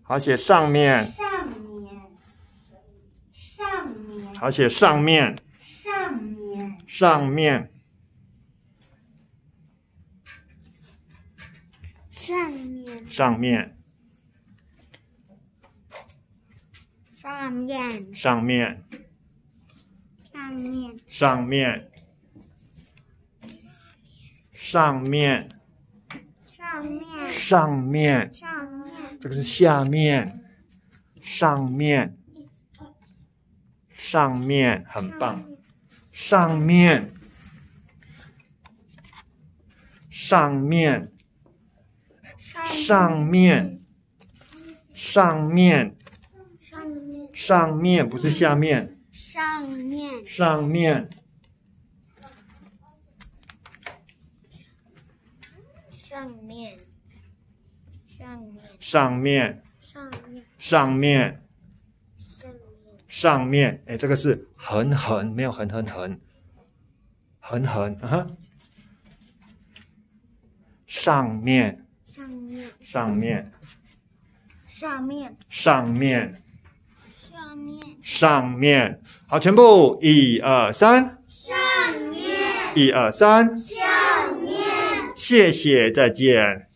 好，写上面。好，写上面。上面。上面。 上面。 上面。上面。上面。上面。这个是下面。上面。上面，很棒。上面。上面。上面。上面。上面不是下面。 上面。 上面。 上面。 上面。上面。上面。哎，这个是横横，没有横横横。横横啊。上面。上面。 上面。 上面。上面。好，全部1、2、3。 上面。 1、2、3。 上面。 谢谢，再见。